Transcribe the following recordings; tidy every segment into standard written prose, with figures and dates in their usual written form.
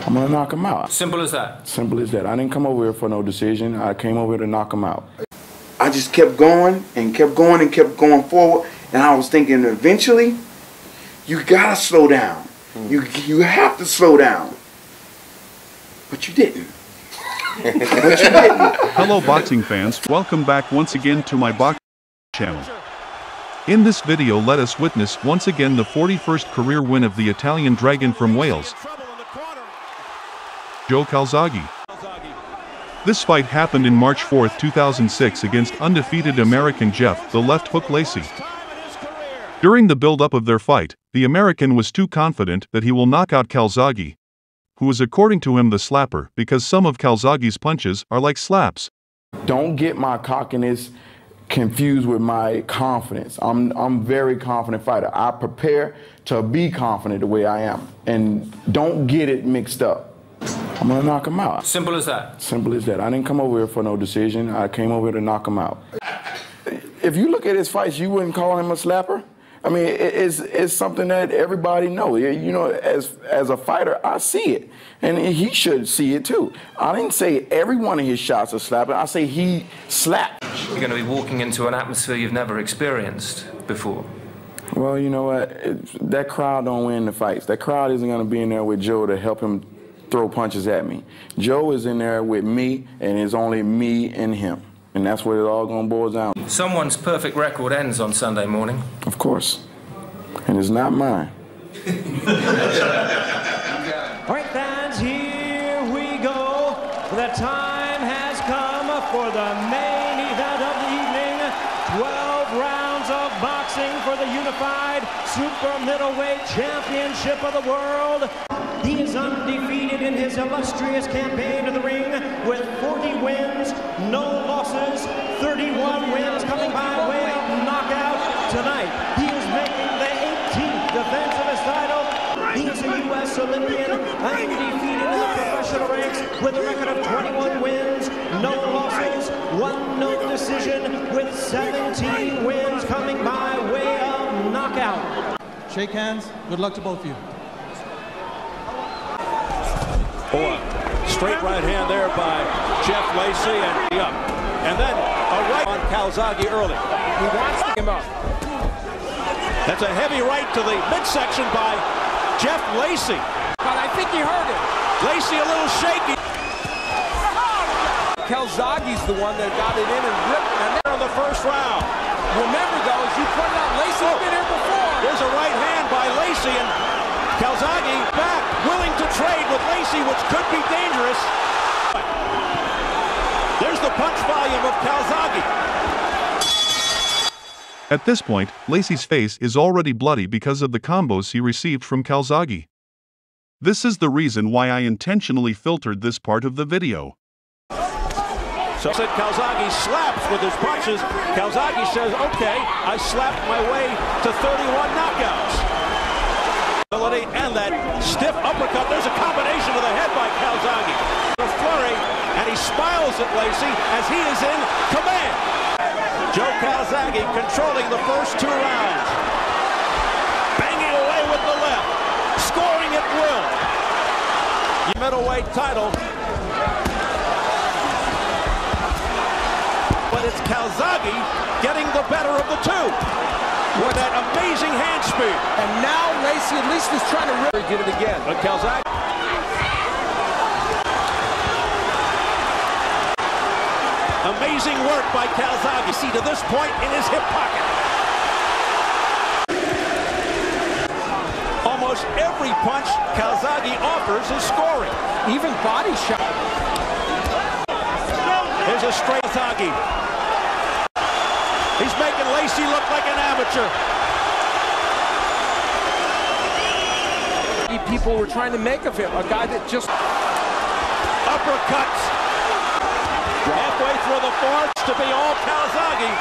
I'm going to knock him out. Simple as that? Simple as that. I didn't come over here for no decision. I came over here to knock him out. I just kept going and kept going and kept going forward. And I was thinking eventually, you got to slow down. You have to slow down. But you didn't. Hello boxing fans, welcome back once again to my boxing channel. In this video let us witness once again the 41st career win of the Italian Dragon from Wales, Joe Calzaghe. This fight happened in March 4, 2006 against undefeated American Jeff "The Left Hook" Lacy. During the build-up of their fight, the American was too confident that he will knock out Calzaghe, who was according to him the slapper because some of Calzaghe's punches are like slaps. Don't get my cockiness confused with my confidence. I'm a very confident fighter. I prepare to be confident the way I am. And don't get it mixed up. I'm going to knock him out. Simple as that? Simple as that. I didn't come over here for no decision. I came over here to knock him out. If you look at his fights, you wouldn't call him a slapper? I mean, it's something that everybody knows. You know, as a fighter, I see it. And he should see it too. I didn't say every one of his shots are slapping. I say he slapped. You're going to be walking into an atmosphere you've never experienced before. Well, you know what? That crowd don't win the fights. That crowd isn't going to be in there with Joe to help him throw punches at me. Joe is in there with me, and it's only me and him. And that's what it all going to boil down. Someone's perfect record ends on Sunday morning. Of course. And it's not mine. All right, fans, here we go. The time has come for the main event of the evening. 12 rounds of boxing for the unified super middleweight championship of the world. He is undefeated in his illustrious campaign to the ring with 40 wins, no losses, 31 wins coming by way of knockout tonight. He is making the 18th defense of his title. He is a U.S. Olympian, undefeated in the professional ranks with a record of 21 wins, no losses, 1 no decision with 17 wins coming by way of knockout. Shake hands. Good luck to both of you. Straight right hand there by Jeff Lacy and up. And then a right on Calzaghe early. He wants to him up. That's a heavy right to the midsection by Jeff Lacy. But I think he heard it. Lacy a little shaky. Calzaghe's the one that got it in and ripped and there on the first round. Remember though, as you pointed out, Lacy's been here before. There's a right hand by Lacy and Calzaghe back, willing to trade with Lacy, which could be dangerous. There's the punch volume of Calzaghe. At this point, Lacy's face is already bloody because of the combos he received from Calzaghe. This is the reason why I intentionally filtered this part of the video. So said Calzaghe slaps with his punches. Calzaghe says, okay, I slapped my way to 31 knockouts. And that stiff uppercut. There's a combination of the head by Calzaghe. A flurry, and he smiles at Lacy as he is in command. Joe Calzaghe controlling the first 2 rounds. Banging away with the left. Scoring at will. Middleweight title. But it's Calzaghe getting the better of the two. With that amazing hand speed. And now Lacy at least is trying to really get it again. But Calzaghe. Amazing work by Calzaghe. See to this point in his hip pocket. Almost every punch Calzaghe offers is scoring. Even body shot. Here's a straight Calzaghe. He's making Lacy look like an amateur. People were trying to make of him a guy that just uppercuts. Halfway through the fourth to be all Calzaghe.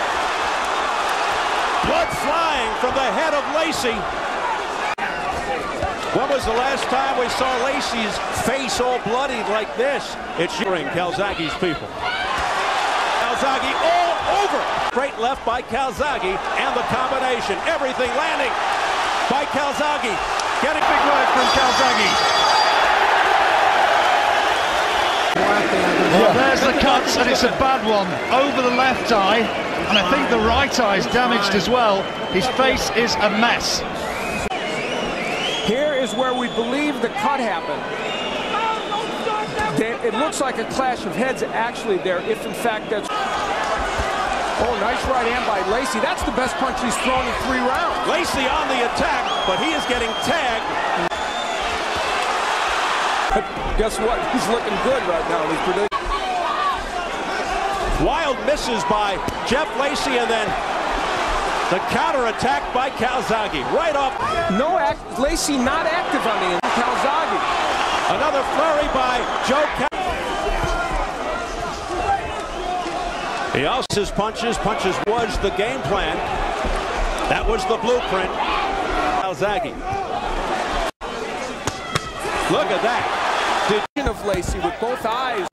Blood flying from the head of Lacy. When was the last time we saw Lacy's face all bloodied like this? It's shivering Calzaghe's people. Calzaghe all over. Straight left by Calzaghe and the combination. Everything landing by Calzaghe. Getting big right from Calzaghe. hits, and it's a bad one over the left eye, and I think the right eye is damaged as well. His face is a mess. Here is where we believe the cut happened. It looks like a clash of heads actually there, if in fact that's... Oh, nice right hand by Lacy. That's the best punch he's thrown in 3 rounds. Lacy on the attack, but he is getting tagged. But guess what? He's looking good right now. He's predicting. Wild misses by Jeff Lacy, and then the counter attack by Calzaghe. Right off. Lacy not active on the end. Calzaghe. Another flurry by Joe Calzaghe. He also punches was the game plan. That was the blueprint. Calzaghe. Look at that. Of Lacy with both eyes.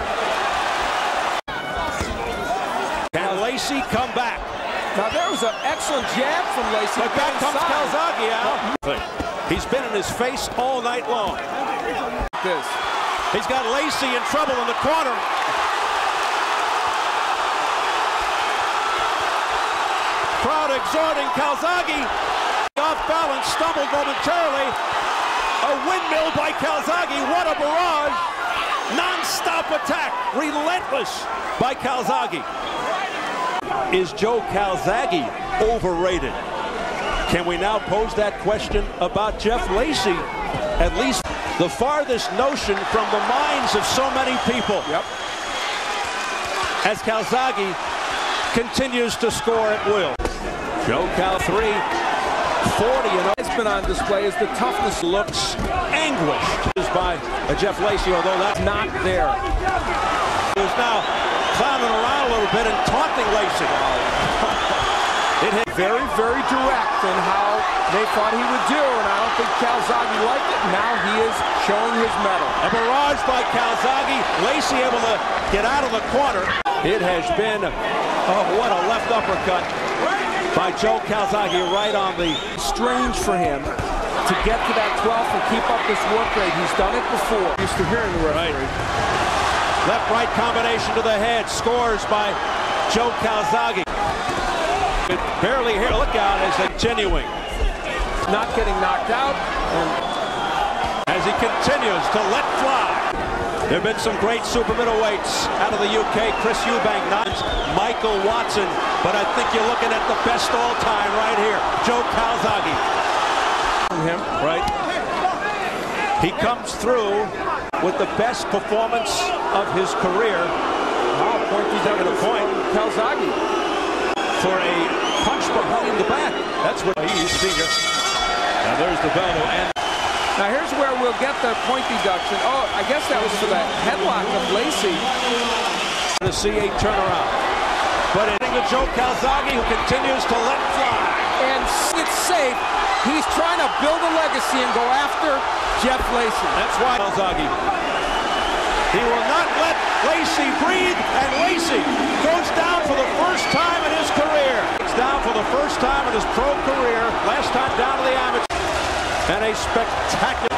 Can Lacy come back? Now there was an excellent jab from Lacy. But back comes Calzaghe out. He's been in his face all night long. He's got Lacy in trouble in the corner. Crowd exhorting Calzaghe. Off balance, stumbled momentarily. A windmill by Calzaghe. What a barrage. Non-stop attack. Relentless by Calzaghe. Is Joe Calzaghe overrated? Can we now pose that question about Jeff Lacy? At least the farthest notion from the minds of so many people. Yep. As Calzaghe continues to score at will. Joe Cal 3, 40 and it's been on display as the toughness looks anguished by Jeff Lacy, although that's not there. He was now clowning around a little bit and taunting Lacy. It hit very, very direct in how they thought he would do, and I don't think Calzaghe liked it. Now he is showing his mettle. A barrage by Calzaghe. Lacy able to get out of the corner. It has been, oh, what a left uppercut by Joe Calzaghe right on the... Strange for him to get to that 12th and keep up this work rate. He's done it before. Used to hearing the referee. Right. Left-right combination to the head. Scores by Joe Calzaghe. Barely here. Look out as they're continuing. Not getting knocked out. And as he continues to let fly. There have been some great super middleweights out of the UK. Chris Eubank, not Michael Watson. But I think you're looking at the best all-time right here. Joe Calzaghe. Him. Right. He comes through with the best performance of his career. Wow, pointy down to the point. Calzaghe. For a punch behind the back. That's what he's senior. Now there's the bell. And now here's where we'll get the point deduction. Oh, I guess that was for the headlock of Lacy. To see a turnaround. But it's Joe Calzaghe who continues to let fly. And it's safe. He's trying to build a legacy and go after Jeff Lacy. That's why Calzaghe. He will not let Lacy breathe, and Lacy goes down for the first time in his career. It's down for the first time in his pro career. Last time down to the amateur. And a spectacular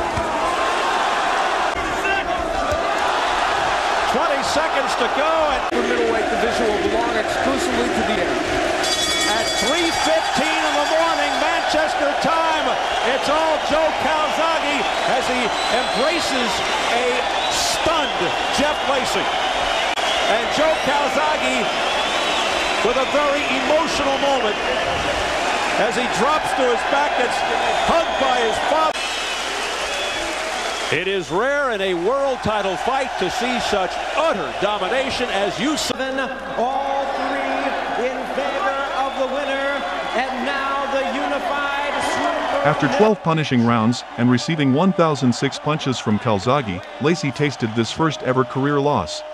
20 seconds to go. And the middleweight division will belong exclusively to the end. At 3:15 in the morning, Manchester time, it's all Joe Calzaghe as he embraces a stunned Jeff Lacy. And Joe Calzaghe with a very emotional moment as he drops to his back, gets hugged by his father. It is rare in a world title fight to see such utter domination as you saw. All three in favor of the winner, and now the unified super. After 12 punishing rounds and receiving 1,006 punches from Calzaghe, Lacy tasted this first ever career loss.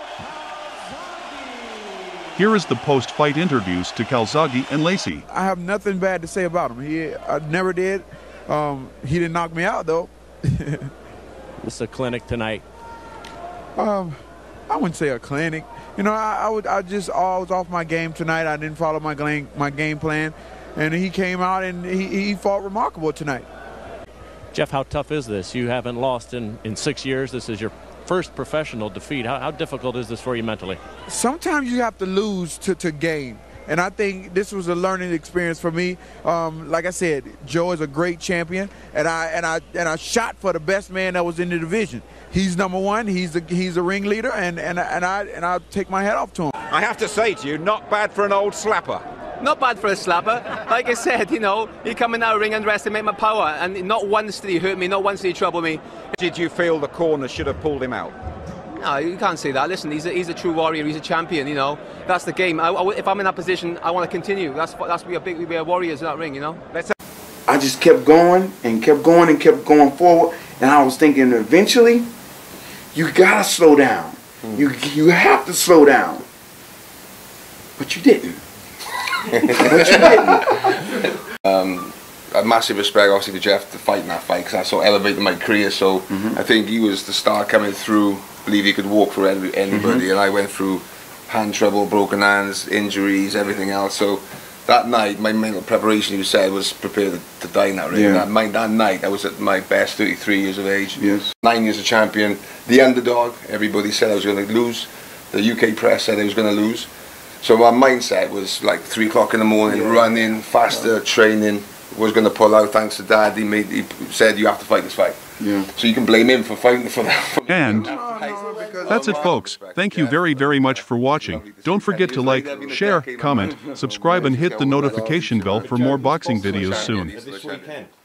Here is the post-fight interviews to Calzaghe and Lacy. I have nothing bad to say about him. I never did. He didn't knock me out, though. It's a clinic tonight. I wouldn't say a clinic. You know, I was off my game tonight. I didn't follow my game plan. And he came out and he fought remarkable tonight. Jeff, how tough is this? You haven't lost in 6 years. This is your first professional defeat. How difficult is this for you mentally? Sometimes you have to lose to gain. And I think this was a learning experience for me. Like I said, Joe is a great champion, and I shot for the best man that was in the division. He's number one. He's a ringleader, and I take my hat off to him. I have to say to you, not bad for an old slapper. Not bad for a slapper. Like I said, you know, he come in that ring, underestimate my power, and not once did he hurt me, not once did he trouble me. Did you feel the corner should have pulled him out? No, you can't say that. Listen, he's a true warrior. He's a champion. You know, that's the game. If I'm in that position, I want to continue. That's we are warriors in that ring. You know. I just kept going and kept going and kept going forward, and I was thinking eventually, you gotta slow down. You have to slow down, but you didn't. A massive respect, obviously, to Jeff to fight in that fight because that sort of elevated my career. So I think he was the star coming through. Believe he could walk for anybody, and I went through hand trouble, broken hands, injuries, everything else. So that night, my mental preparation, you said, was prepared to die in that ring. Yeah. That night, I was at my best, 33 years of age. Yes. 9 years a champion, the underdog. Everybody said I was going to lose. The UK press said I was going to lose. So my mindset was like 3 o'clock in the morning, running, faster, training. Was going to pull out thanks to Dad. He said you have to fight this fight. Yeah. So you can blame him for fighting for that. And that's it, folks. Thank you very, very much for watching. Don't forget to like, share, comment, subscribe, and hit the notification bell for more boxing videos soon.